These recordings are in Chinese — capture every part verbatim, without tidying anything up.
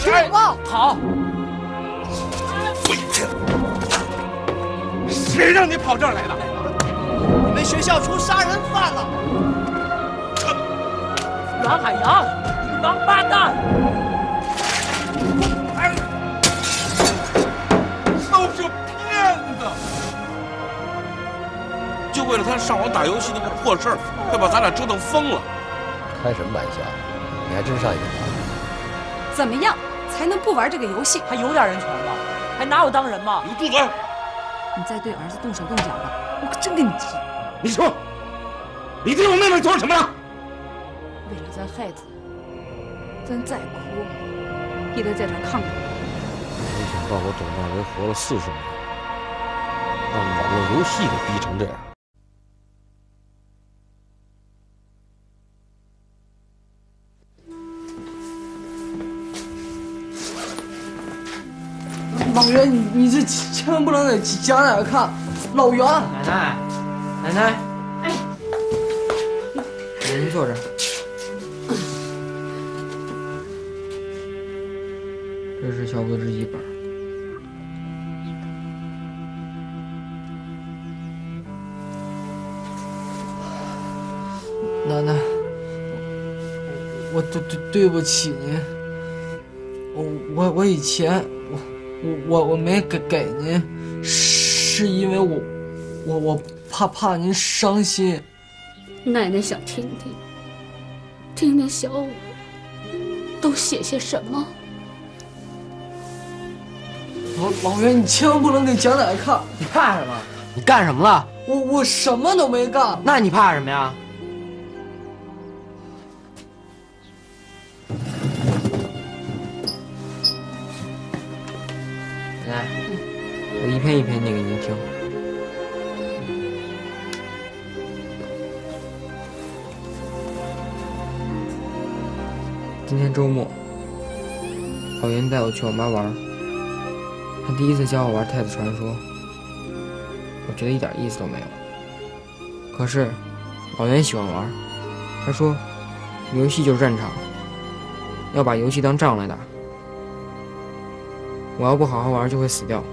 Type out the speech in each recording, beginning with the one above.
去吧。 好。 废物！谁让你跑这儿来的？ 你们学校出杀人犯了！ 阮海洋，你王八蛋！ 都是骗子！就为了他上网打游戏那个破事儿，快把咱俩折腾疯了。 开什么玩笑？你还真上瘾了？ 怎么样才能不玩这个游戏？ 还有点人权吗？还拿我当人吗？ 你住嘴！ 你再对儿子动手动脚的，我可真跟你急！ 你说，你对我妹妹做了什么？ 为了咱孩子，咱再苦也得在这抗着。 没想到我董大为活了四十年，让网络游戏给逼成这样。 老袁，你你这千万不能在家那看。老袁， 奶奶，奶奶，哎，您坐这儿。这是小五的日记本。 奶奶，我对对对不起您。我我我以前我我我没给给您，是因为我我我怕怕您伤心。 奶奶想听听，听听小五都写些什么。 老老袁，你千万不能给蒋奶奶看。 你怕什么？你干什么了？ 我我什么都没干。 那你怕什么呀？来，我一篇一篇念给您听。今天周末，老袁带我去网吧玩。他第一次教我玩太子传说，我觉得一点意思都没有。可是老袁喜欢玩，他说游戏就是战场，要把游戏当仗来打。我要不好好玩就会死掉。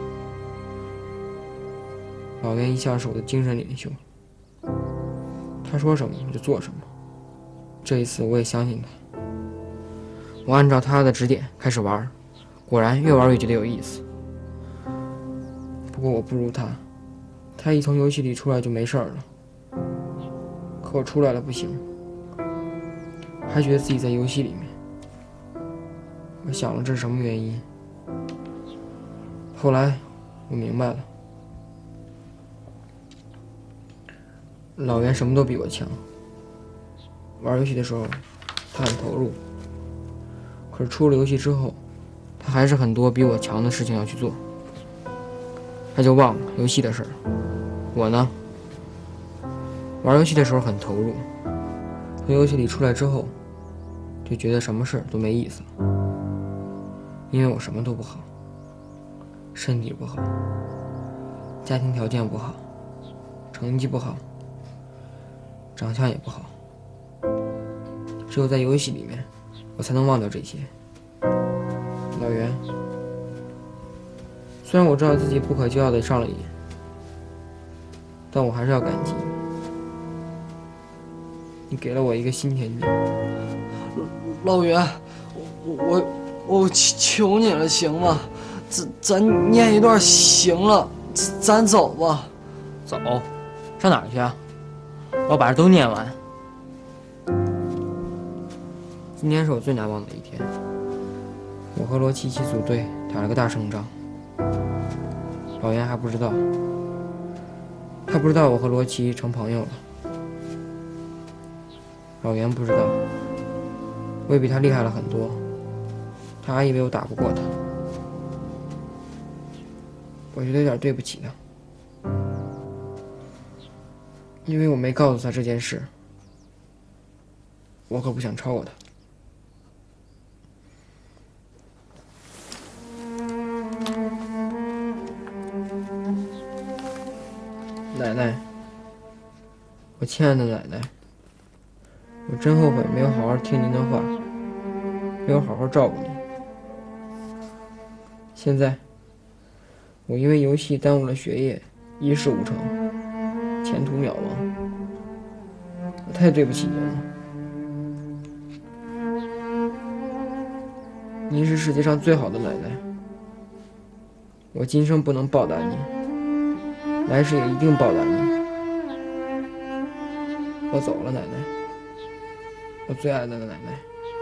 老袁一向是我的精神领袖，他说什么我就做什么。这一次我也相信他，我按照他的指点开始玩，果然越玩越觉得有意思。不过我不如他，他一从游戏里出来就没事儿了，可我出来了不行，还觉得自己在游戏里面。我想了这是什么原因，后来我明白了，老袁什么都比我强。玩游戏的时候他很投入，可是出了游戏之后，他还是很多比我强的事情要去做，他就忘了游戏的事儿。我呢，玩游戏的时候很投入，从游戏里出来之后，就觉得什么事儿都没意思了，因为我什么都不好，身体不好，家庭条件不好，成绩不好，长相也不好，只有在游戏里面，我才能忘掉这些。老袁，虽然我知道自己不可救药的上了瘾，但我还是要感激你，你给了我一个新天地。 老袁，我我我求你了，行吗？咱咱念一段行了，咱走吧。 走？上哪儿去啊？我把这都念完。今天是我最难忘的一天，我和罗琦一起组队打了个大胜仗。老袁还不知道，他不知道我和罗琦成朋友了。老袁不知道，我也比他厉害了很多，他还以为我打不过他。我觉得有点对不起他，因为我没告诉他这件事，我可不想超过他。奶奶，我亲爱的奶奶，我真后悔没有好好听您的话，没有好好照顾您。 现在我因为游戏耽误了学业，一事无成，前途渺茫，我太对不起您了。您是世界上最好的奶奶，我今生不能报答您，来世也一定报答您。我走了，奶奶，我最爱的奶奶。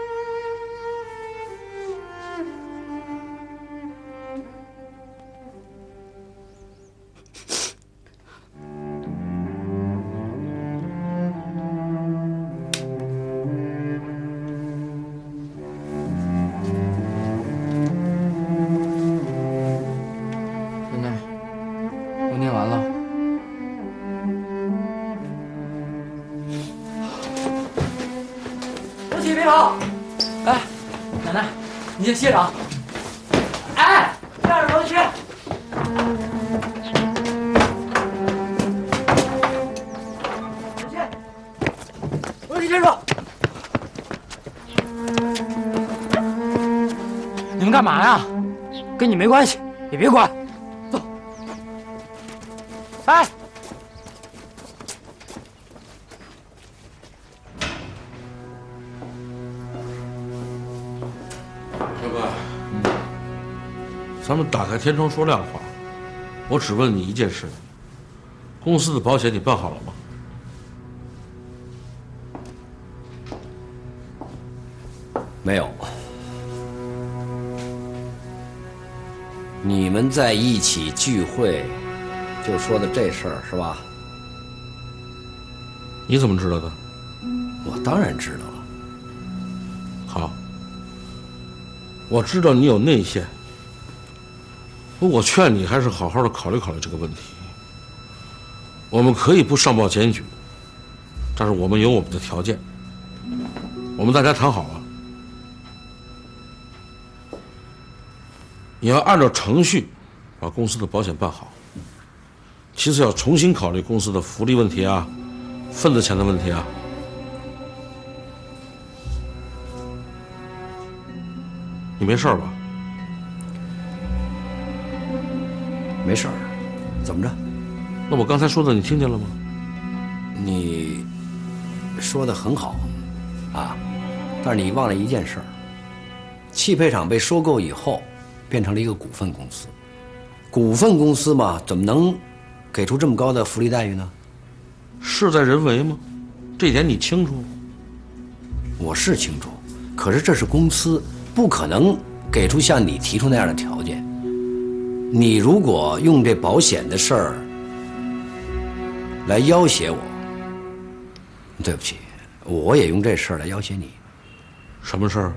奶奶，我念完了。 刘启别跑！哎，奶奶，你先歇着啊。哎，让着刘启。刘启，刘启站住！你们干嘛呀？跟你没关系，也别管。走。哎。 小哥，咱们打开天窗说亮话。我只问你一件事：公司的保险你办好了吗？ 没有。你们在一起聚会，就说的这事儿是吧？ 你怎么知道的？ 我当然知道了。 好，我知道你有内线，我劝你还是好好的考虑考虑这个问题。我们可以不上报检举，但是我们有我们的条件，我们大家谈好了，你要按照程序把公司的保险办好。其次要重新考虑公司的福利问题啊，份子钱的问题啊。你没事吧？ 没事儿。怎么着？ 那我刚才说的你听见了吗？ 你说的很好，啊，但是你忘了一件事儿：汽配厂被收购以后，变成了一个股份公司。股份公司嘛，怎么能给出这么高的福利待遇呢？ 事在人为吗？这点你清楚？ 我是清楚，可是这是公司，不可能给出像你提出那样的条件。你如果用这保险的事儿来要挟我，对不起，我也用这事儿来要挟你。 什么事儿？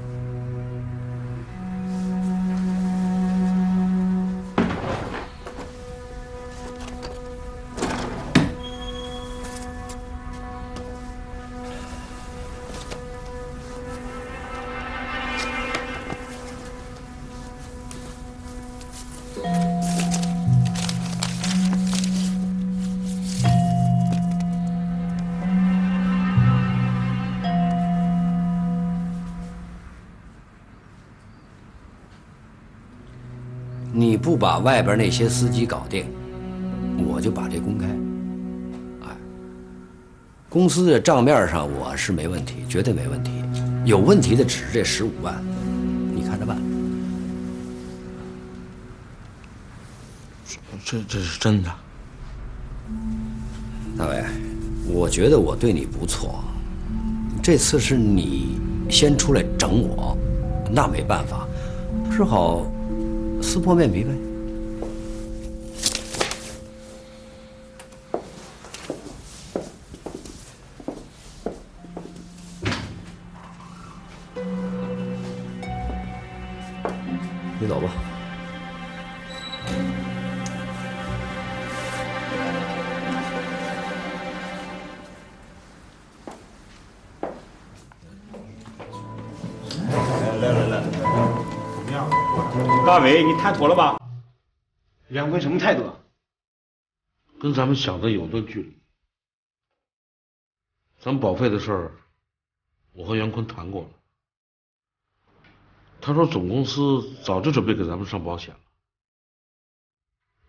你不把外边那些司机搞定，我就把这公开。哎，公司的账面上我是没问题，绝对没问题。有问题的只是这十五万，你看着办。 这这是真的。 大伟，我觉得我对你不错，这次是你先出来整我，那没办法，只好撕破面皮呗。你走吧。 来来来，怎么样？大伟，你谈妥了吧？梁坤什么态度？ 跟咱们想的有段距离。咱们保费的事儿，我和袁坤谈过了。他说总公司早就准备给咱们上保险了，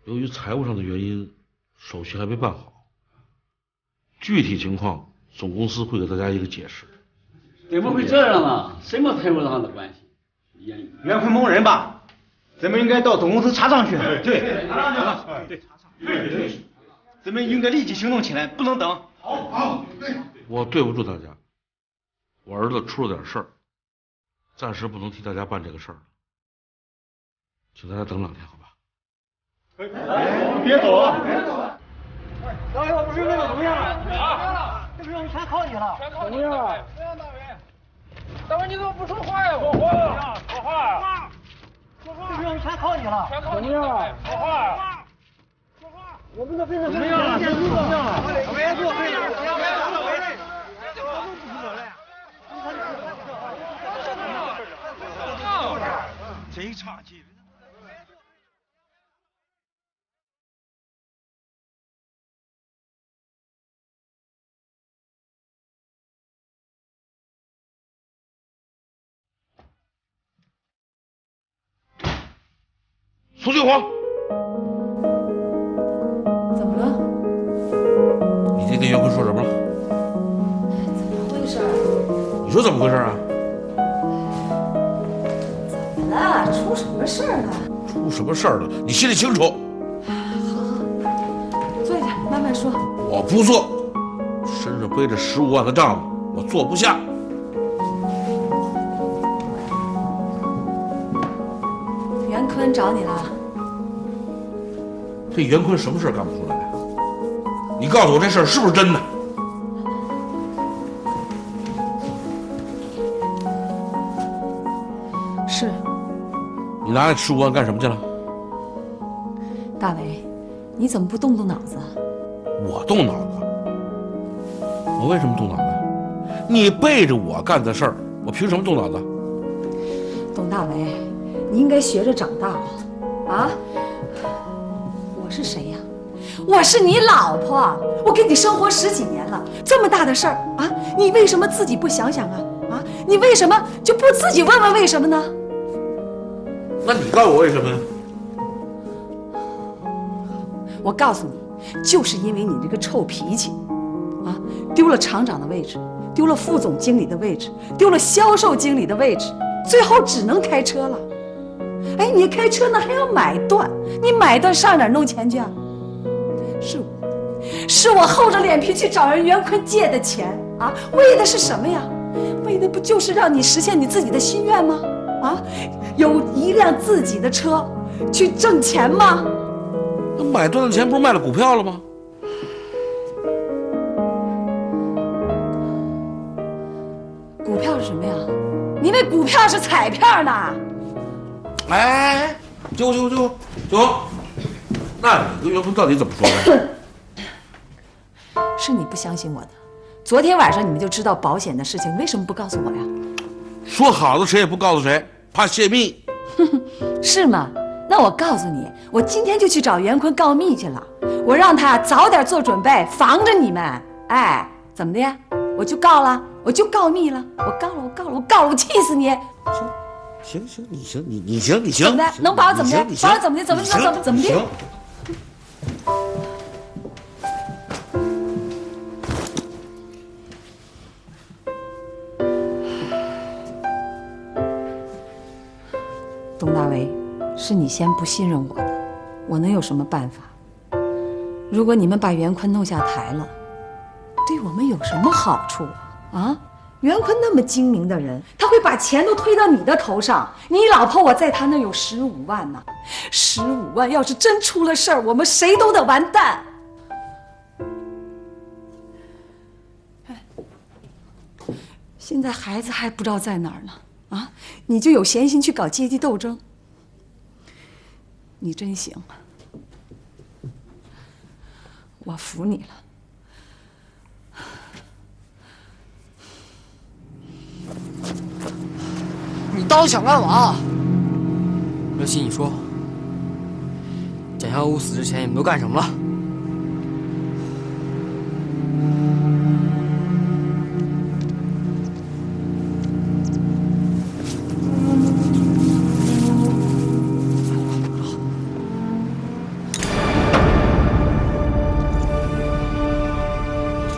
由于财务上的原因，手续还没办好。具体情况，总公司会给大家一个解释。 怎么会这样呢？什么财务上的关系？ 袁坤蒙人吧？咱们应该到总公司查账去。对，查账去了。对，查账。对对。咱们应该立即行动起来，不能等。好，好，对。 我对不住大家，我儿子出了点事儿，暂时不能替大家办这个事儿了，请大家等两天，好吧？ 哎，别走啊！别走啊！大伟，我不是那个怎么样了？怎么样了？这不是全靠你了？全靠你了！怎么样，大伟？大伟，你怎么不说话呀？说话呀！说话呀！说话！这不是全靠你了？全靠你了！说话呀！说话！我们的非常怎么样了？怎么样了？大伟，坐对了。大伟，大伟，这我们不是了。真差劲！ 苏俊华， 怎么了？ 你爹跟袁坤说什么了？ 怎么回事？ 你说怎么回事啊？ 怎么了？出什么事儿了？ 出什么事儿了？你心里清楚。 好好，坐下，慢慢说。 我不做，身上背着十五万的账目，我做不下。 袁坤找你了。 这袁坤什么事干不出来？你告诉我这事儿是不是真的？ 是。 你拿那十五万干什么去了？ 大伟，你怎么不动动脑子？ 我动脑子？我为什么动脑子？你背着我干的事儿，我凭什么动脑子？ 董大伟，你应该学着长大啊！我是谁呀？我是你老婆，我跟你生活十几年了，这么大的事儿啊，你为什么自己不想想啊？啊，你为什么就不自己问问为什么呢？ 那你告诉我为什么呀？ 我告诉你，就是因为你这个臭脾气，啊，丢了厂长的位置，丢了副总经理的位置，丢了销售经理的位置，最后只能开车了。哎，你开车呢还要买断，你买断上哪儿弄钱去啊？是我，是我厚着脸皮去找人袁坤借的钱啊，为的是什么呀？为的不就是让你实现你自己的心愿吗？啊，有一辆自己的车，去挣钱吗？ 那买断的钱不是卖了股票了吗？ 股票是什么呀？你那股票是彩票呢？ 哎，九九九九，那你跟袁坤到底怎么说的？ 是你不相信我的。昨天晚上你们就知道保险的事情，为什么不告诉我呀？ 说好的谁也不告诉谁，怕泄密。 是吗？那我告诉你，我今天就去找袁坤告密去了。我让他早点做准备，防着你们。哎，怎么的呀？我就告了，我就告密了，我告了，我告了，我告了，我气死你！ 行行，你行，你你行，你行， 怎么的？能把我怎么的？把我怎么的？怎么的？怎么怎么的？董大为，是你先不信任我的，我能有什么办法？如果你们把袁坤弄下台了，对我们有什么好处啊？啊？袁坤那么精明的人，他会把钱都推到你的头上。你老婆我在他那有十五万呢，十五万要是真出了事儿，我们谁都得完蛋。现在孩子还不知道在哪儿呢，啊，你就有闲心去搞阶级斗争，你真行，我服你了。 你到底想干嘛？刘鑫，你说，蒋小武死之前你们都干什么了？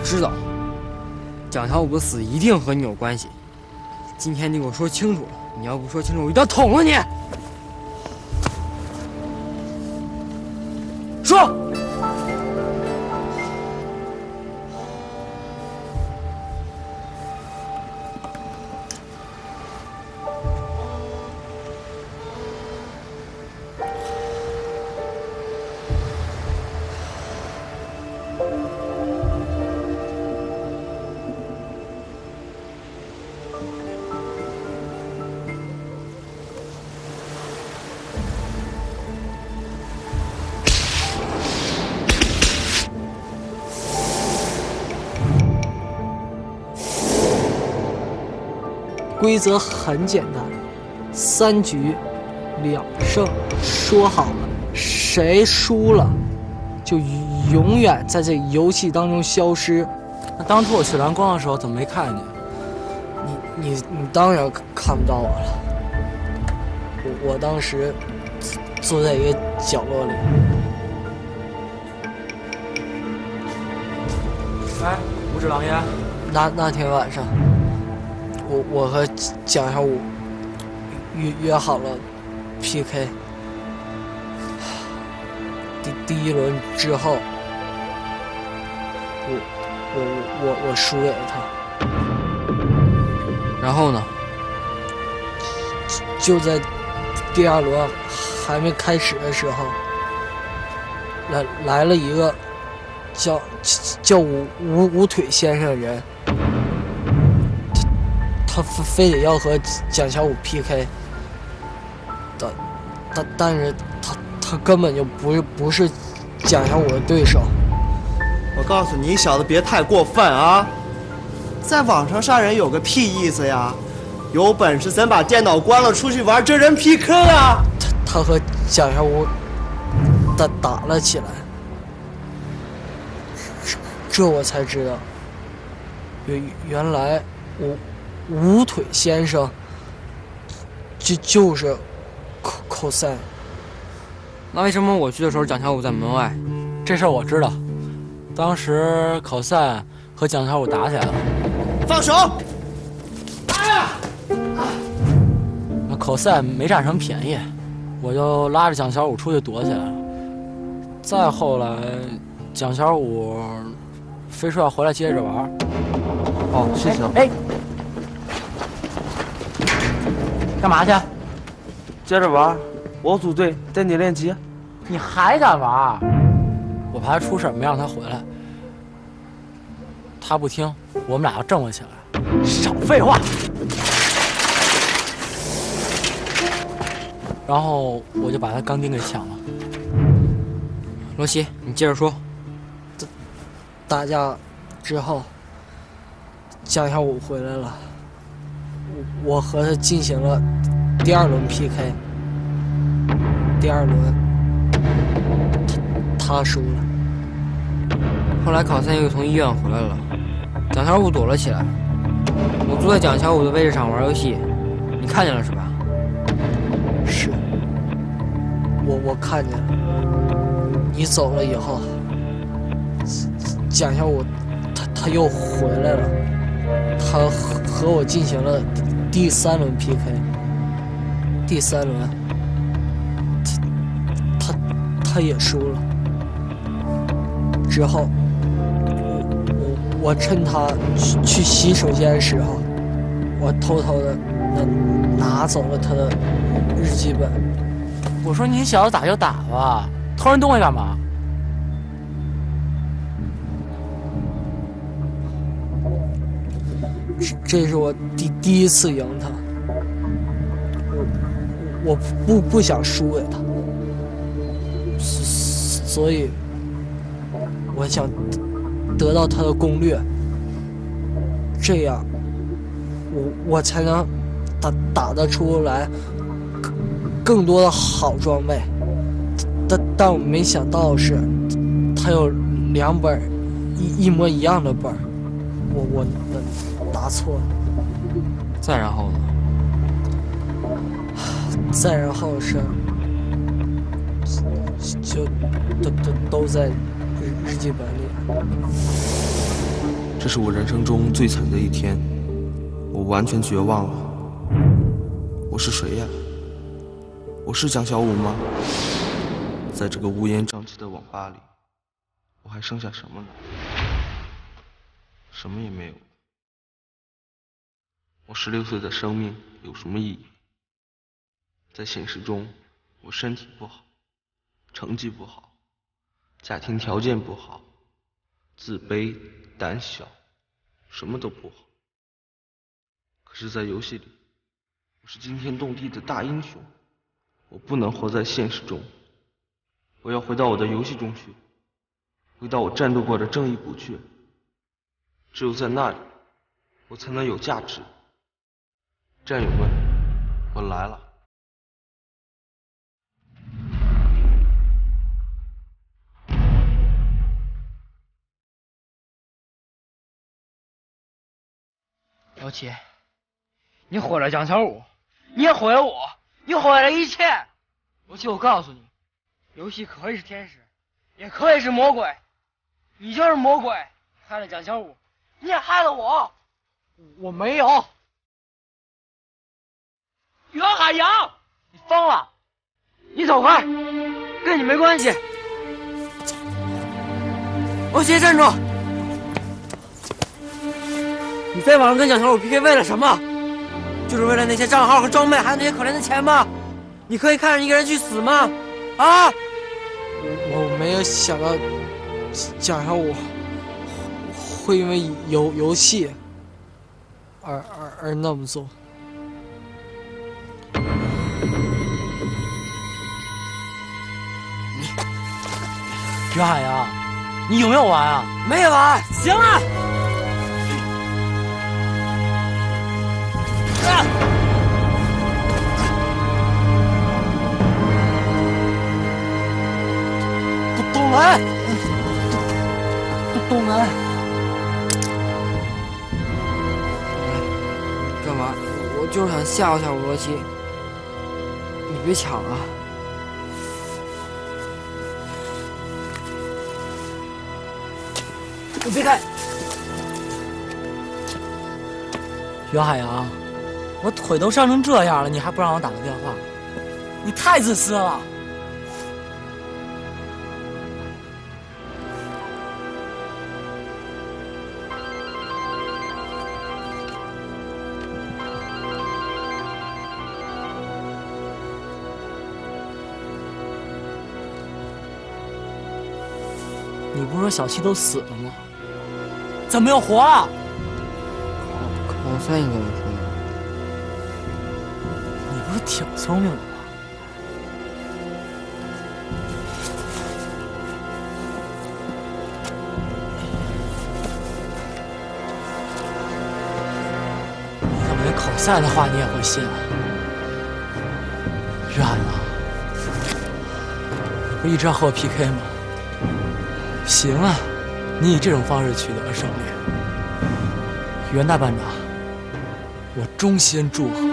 知道蒋小五的死一定和你有关系。今天你给我说清楚了，你要不说清楚，我一定要捅了你！说。 规则很简单，三局两胜，说好了，谁输了就永远在这游戏当中消失。 那当初我去蓝光的时候，怎么没看见你？你你你当然看不到我了。我我当时坐在一个角落里。 哎，五指狼烟。 那那天晚上。我我和蒋小五约约好了 P K， 第第一轮之后，我我我我输给了他。 然后呢？ 就在第二轮还没开始的时候，来来了一个叫叫吴吴吴腿先生的人。他非得要和蒋小五 P K， 但但但是他他根本就不是不是蒋小五的对手。 我告诉你，小子别太过分啊！在网上杀人有个屁意思呀？有本事咱把电脑关了，出去玩真人 P K 啊！ 他他和蒋小五打打了起来，这这我才知道，原原来我。无腿先生，就就是口口塞。 那为什么我去的时候蒋小五在门外？ 这事儿我知道，当时口塞和蒋小五打起来了。 放手！ 哎呀！那口塞没占什么便宜，我就拉着蒋小五出去躲起来了。再后来，蒋小五非说要回来接着玩。 哦，谢谢。 哎。干嘛去？ 接着玩，我组队带你练级。 你还敢玩？我怕他出事，没让他回来。他不听，我们俩要正了起来。少废话！然后我就把他钢钉给抢了。 罗琦，你接着说。 打架之后，蒋小五回来了。我和他进行了第二轮 P K， 第二轮他他输了。 后来考三又从医院回来了，蒋小五躲了起来。我坐在蒋小五的位置上玩游戏，你看见了是吧？ 是，我我看见了。你走了以后，蒋小五他他又回来了，他和和我进行了第三轮 P K， 第三轮，他他他也输了。之后，我我我趁他去去洗手间的时候，我偷偷的拿拿走了他的日记本。 我说你小子打就打吧，偷人东西干嘛？ 这是我第第一次赢他，我我不不想输给他，所以我想得到他的攻略，这样我我才能打打得出来更多的好装备。但但我没想到的是，他有两本一一模一样的本，我我我拿错了。 再然后呢？ 再然后是就都都都在日日记本里。 这是我人生中最惨的一天，我完全绝望了。我是谁呀？我是蒋小五吗？在这个乌烟瘴气的网吧里，我还剩下什么呢？什么也没有。我十六岁的生命有什么意义？在现实中，我身体不好，成绩不好，家庭条件不好，自卑、胆小，什么都不好。可是，在游戏里，我是惊天动地的大英雄。我不能活在现实中，我要回到我的游戏中去，回到我战斗过的正义谷去。只有在那里，我才能有价值。战友们，我来了。 老七，你毁了蒋小五，你也毁了我，你毁了一切。老七，我告诉你，游戏可以是天使，也可以是魔鬼，你就是魔鬼，害了蒋小五，你也害了我。我没有。袁海洋，你疯了！你走开，跟你没关系。老七，站住！你在网上跟蒋小五 P K 为了什么？就是为了那些账号和装备，还有那些可怜的钱吗？你可以看着一个人去死吗？啊！我我没有想到蒋小五会因为游游戏而而而那么做。 你袁海洋，你有没有完啊？ 没完！ 行了。啊！东东来，东东来， 干嘛？我就是想吓唬吓唬罗琦，你别抢啊！ 你别开！袁海洋，我腿都伤成这样了，你还不让我打个电话？你太自私了！你不是说小七都死了吗？怎么又活了？ 考三你跟我说的。 你不是挺聪明的吗？你怎么连考赛的话你也会信啊？冉啊，你不一直要和我 P K 吗？行啊，你以这种方式取得了胜利，袁大班长，我衷心祝贺。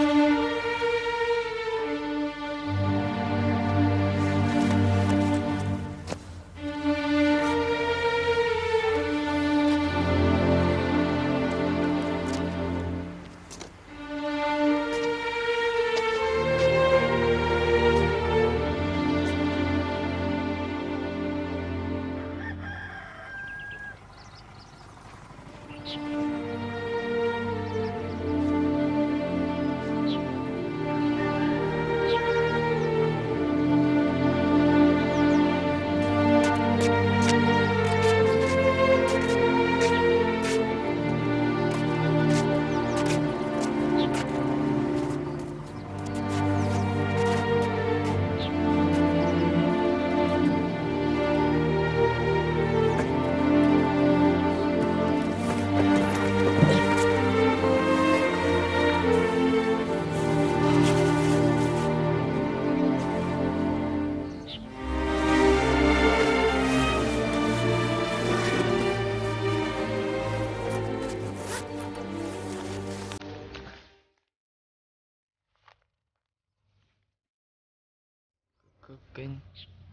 给你。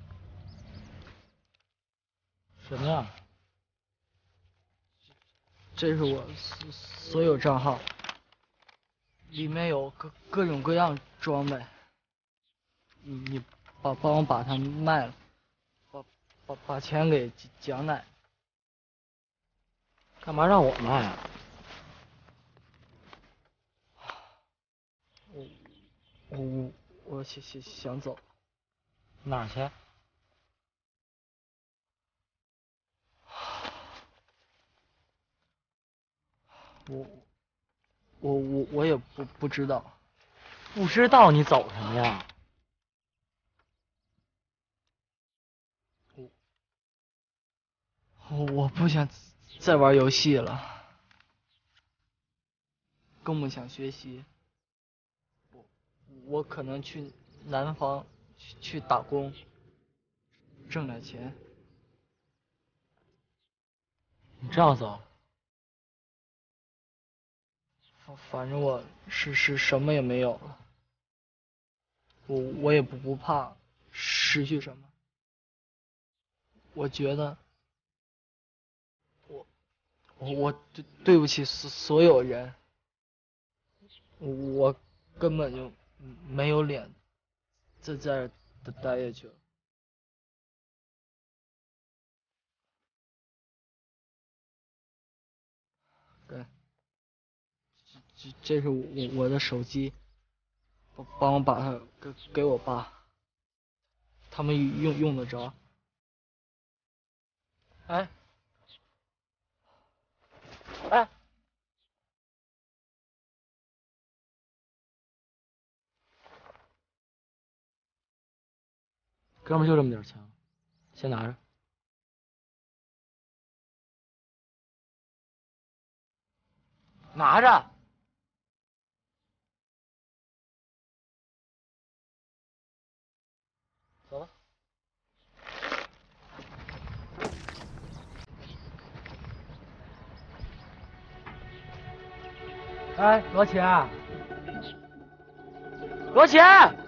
什么呀？ 这是我所所有账号，里面有各各种各样装备。你你帮帮我把它卖了，把把把钱给蒋奶奶。 干嘛让我卖啊？ 我我我想想想走。 哪儿去？ 我我我我也不不知道。 不知道你走什么呀？ 我我不想再玩游戏了，更不想学习。我我可能去南方去去打工，挣点钱。 你这样走？ 反反正我是是什么也没有了，我我也不不怕失去什么。我觉得我我我对对不起所所有人，我根本就没有脸再在这待下去了。对。这这是我我的手机，帮我把它给给我爸，他们用用得着。哎，哎， 哥们就这么点钱，先拿着。拿着。走吧。哎，罗琦，罗琦，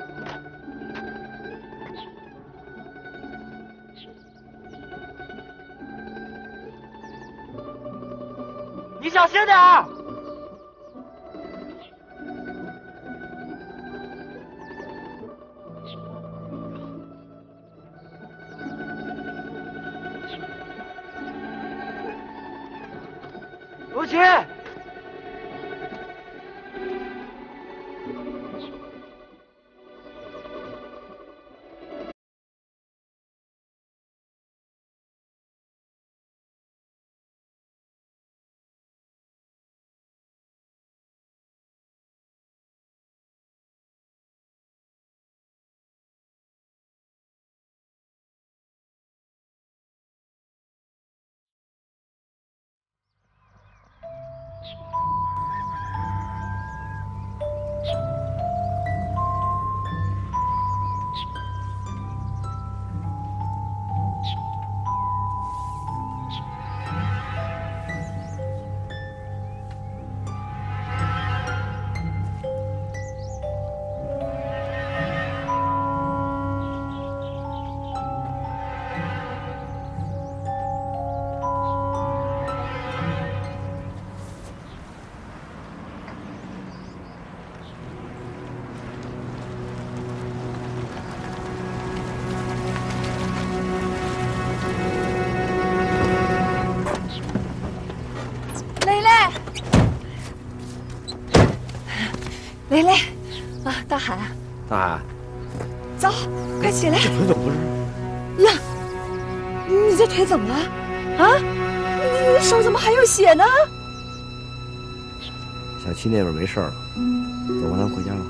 你小心点儿。罗琦， 蕾蕾，啊，大海啊， 大海， 走，快起来！ 这腿怎么回事？ 呀，你这腿怎么了？啊，你你手怎么还有血呢？ 小七那边没事了，走吧，咱回家吧。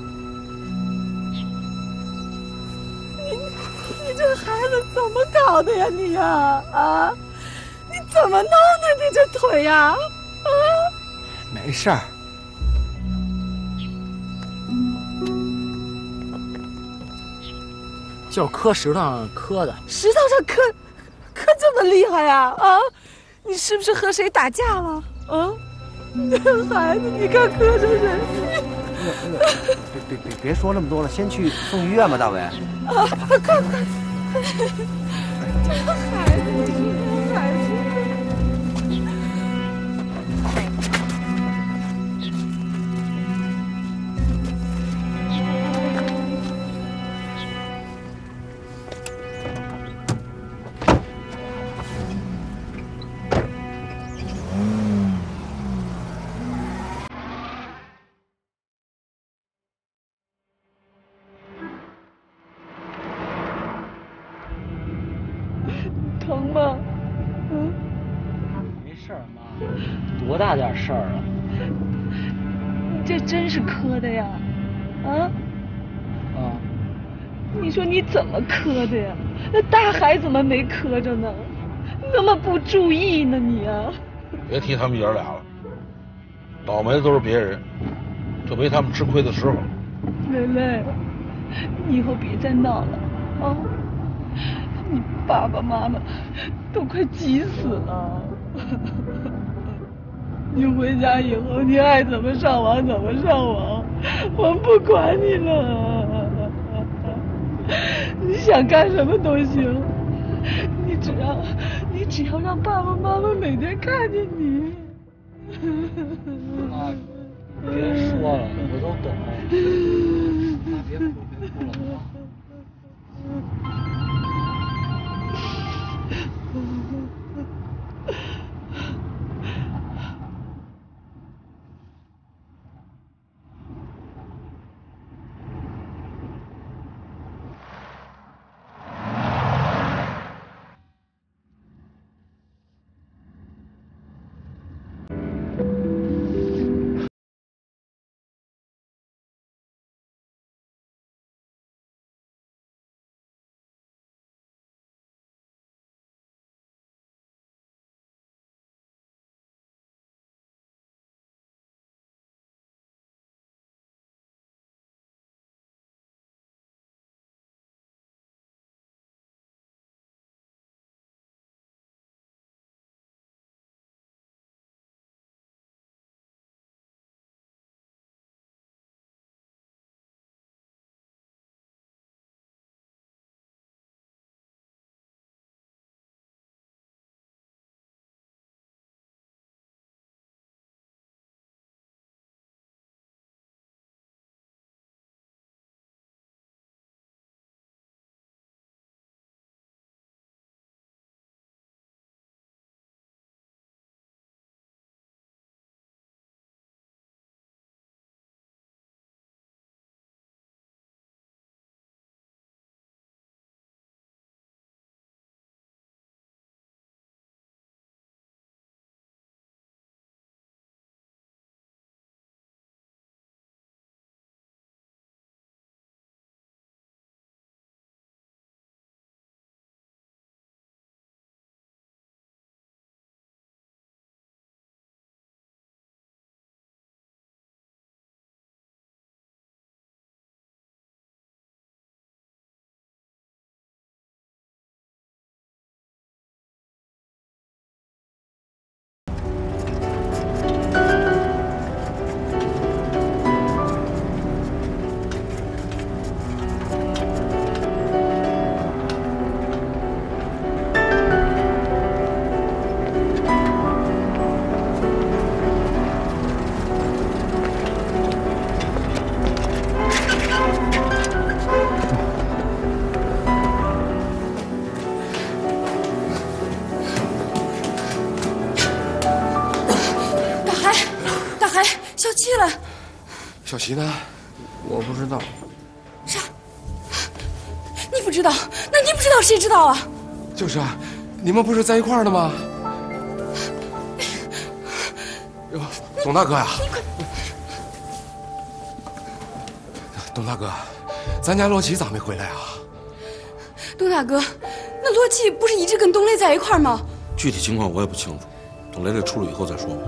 你你这孩子怎么搞的呀你呀？啊，你怎么弄的你这腿呀？啊， 没事儿。 就是磕石头上磕的， 石头上磕，磕这么厉害呀？啊，你是不是和谁打架了？啊，这孩子，你看磕成这样。 别别别别说那么多了，先去送医院吧，大伟。 啊，快快快！这孩子，你是这孩子。 多大点事儿啊！ 你这真是磕的呀？啊？ 啊！ 你说你怎么磕的呀？那大海怎么没磕着呢？你怎么不注意呢你啊？ 别提他们爷儿俩了，倒霉的都是别人，这没他们吃亏的时候。 蕾蕾，你以后别再闹了啊！你爸爸妈妈都快急死了。你回家以后，你爱怎么上网怎么上网，我们不管你了。你想干什么都行，你只要你只要让爸爸妈妈每天看见你。 妈，别说了，我都懂。妈，别哭，别哭了，妈。 消气了。 小琪呢？ 我不知道。 啥？你不知道？那你不知道谁知道啊？ 就是啊，你们不是在一块儿的吗？哟，董大哥呀！董大哥，咱家洛奇咋没回来啊？ 董大哥，那洛奇不是一直跟董磊在一块儿吗？ 具体情况我也不清楚，等蕾蕾出来以后再说吧。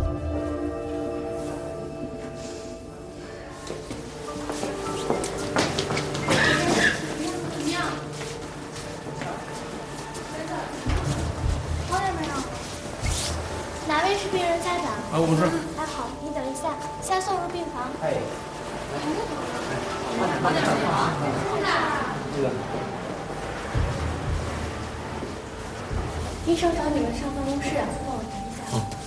好点没有？哪位是病人家长？ 啊，我是。 还好，你等一下，先送入病房。哎。好点没有？这个。医生找你们上办公室，让我谈一下。嗯。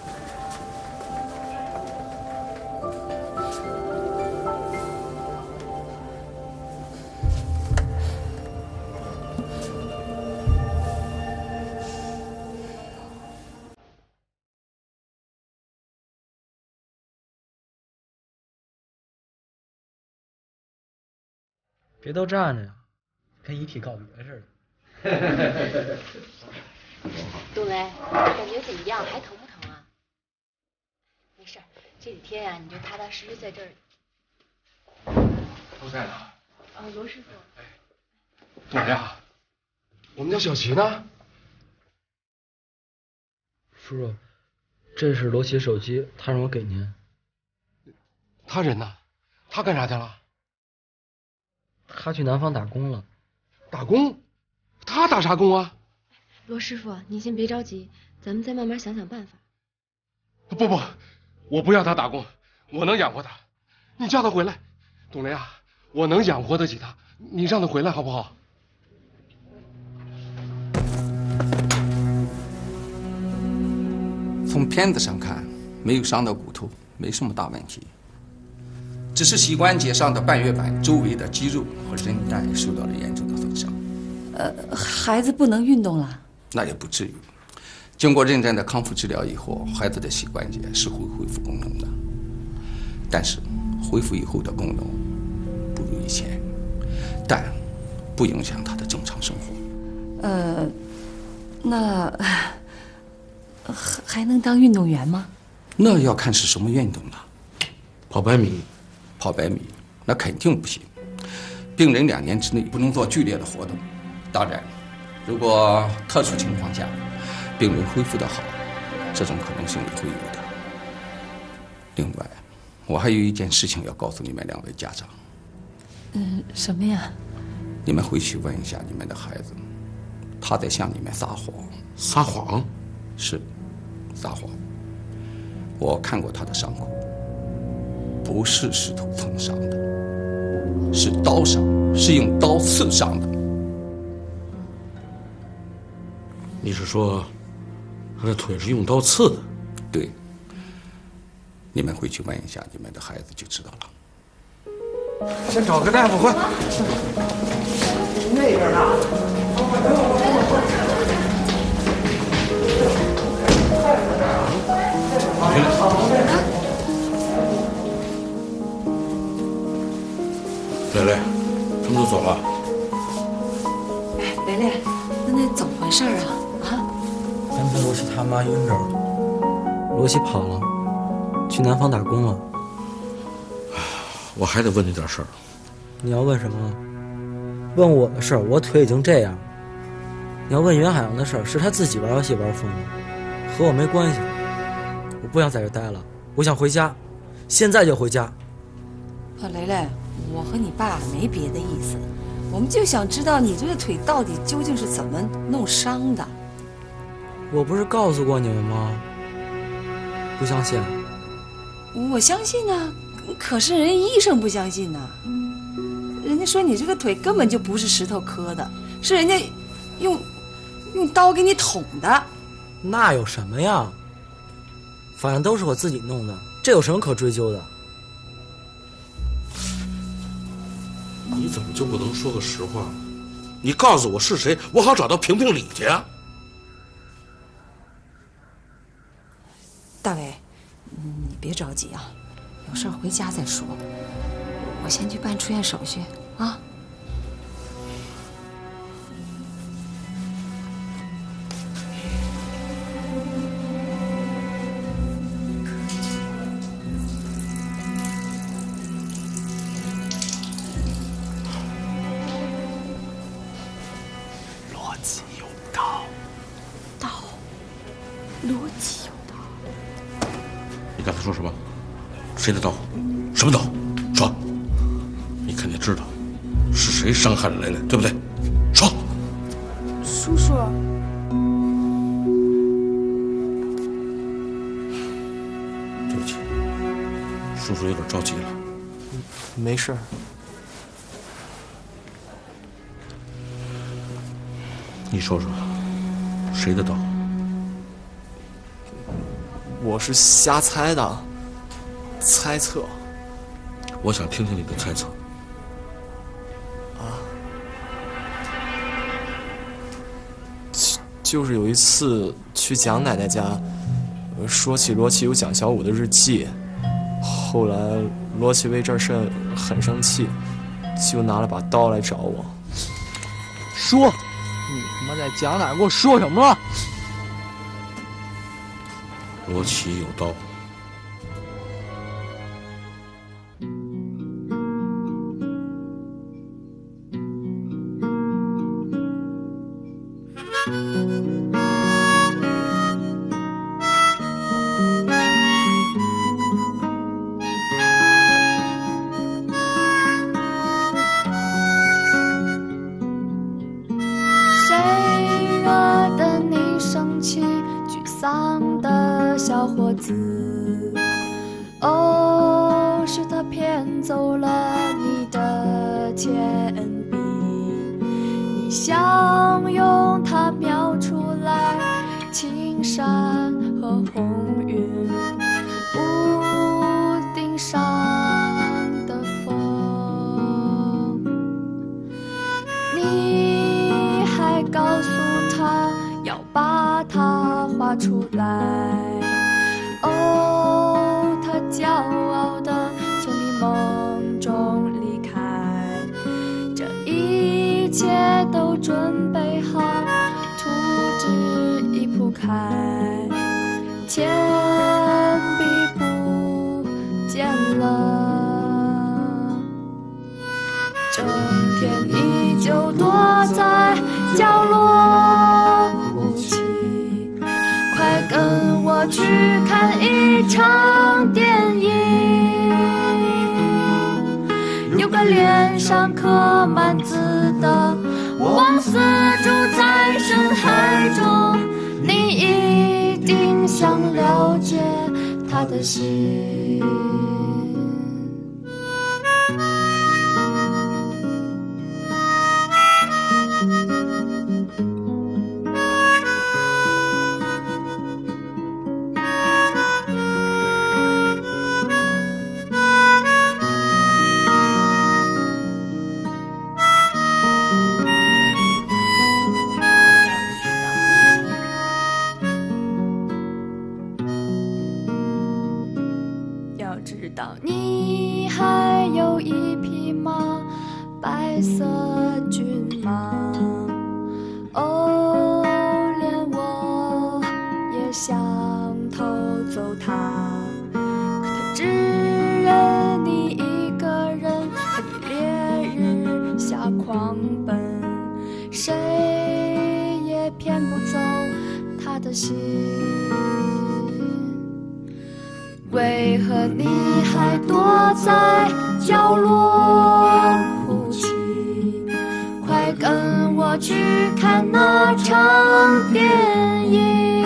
别都站着呀，跟遗体告别似的。 杜雷，感觉怎么样？还疼不疼啊？ 这几天呀、啊，你就踏踏实实在这儿。 都在呢。 啊，罗师傅。 哎，董亮，我们家小齐呢？ 叔叔，这是罗琦手机，他让我给您。 他人呢？他干啥去了？ 他去南方打工了。 打工？他打啥工啊？ 罗师傅，您先别着急，咱们再慢慢想想办法。 不不，我不要他打工，我能养活他。你叫他回来，董雷啊，我能养活得起他，你让他回来好不好？ 从片子上看，没有伤到骨头，没什么大问题，只是膝关节上的半月板周围的肌肉和韧带受到了严重的损伤。 呃，孩子不能运动了？ 那也不至于。经过认真的康复治疗以后，孩子的膝关节是会恢复功能的，但是恢复以后的功能不如以前，但不影响他的正常生活。 呃，那还还能当运动员吗？ 那要看是什么运动了。 跑百米， 跑百米那肯定不行。病人两年之内不能做剧烈的活动。当然，如果特殊情况下，病人恢复得好，这种可能性也会有的。另外，我还有一件事情要告诉你们两位家长。 嗯，什么呀？ 你们回去问一下你们的孩子，他在向你们撒谎。 撒谎？ 是，撒谎。我看过他的伤口，不是石头蹭伤的，是刀伤，是用刀刺伤的。 你是说，他的腿是用刀刺的？ 对。你们回去问一下你们的孩子就知道了。 先找个大夫快。 那边呢？ 蕾蕾，他们都走了。 哎，蕾蕾，那那怎么回事啊？啊？ 刚才罗琦他妈晕这儿了，罗琦跑了，去南方打工了。 我还得问你点事儿。 你要问什么？问我的事儿，我腿已经这样。你要问袁海洋的事儿，是他自己玩游戏玩疯了，和我没关系。我不想在这待了，我想回家，现在就回家。 啊，蕾蕾，我和你爸没别的意思，我们就想知道你这个腿到底究竟是怎么弄伤的。 我不是告诉过你们吗？不相信？ 我相信啊，可是人家医生不相信呐、啊。人家说你这个腿根本就不是石头磕的，是人家用用刀给你捅的。 那有什么呀？反正都是我自己弄的，这有什么可追究的？ 你怎么就不能说个实话呢？你告诉我是谁，我好找到评评理去啊！ 大伟，你别着急啊，有事回家再说。我先去办出院手续啊。 逻辑有道， 道，逻辑有道。 你刚才说什么？谁的刀？什么刀？说！你肯定知道是谁伤害了蕾蕾，对不对？说！ 叔叔， 对不起，叔叔有点着急了。 没事。 你说说，谁的刀？ 我是瞎猜的，猜测。 我想听听你的猜测。 啊，就就是有一次去蒋奶奶家，说起罗琦有蒋小五的日记，后来罗琦为这事很生气，就拿了把刀来找我。 说，你他妈在蒋奶奶给我说什么了？ 罗琦有刀。 小伙子。哦，是他骗走了你的铅笔，你想用它描出来青山和红云，屋顶上的风。你还告诉他要把它画出来。哦，他骄傲地从你梦中离开，这一切都准备好，图纸已铺开，铅笔不见了。整天你就躲在角落哭泣，快跟我去看一场电影。有个脸上刻满字的王四住在深海中，你一定想了解他的心。知道你还有一匹马，白色骏马。哦，连我也想偷走它，可它只认你一个人，和你烈日下狂奔，谁也骗不走他的心。为何你还躲在角落哭泣？快跟我去看那场电影。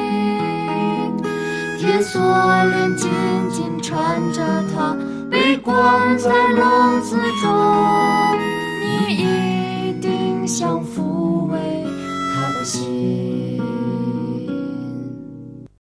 铁锁链紧紧缠着它，被关在笼子中，你一定想抚慰他的心。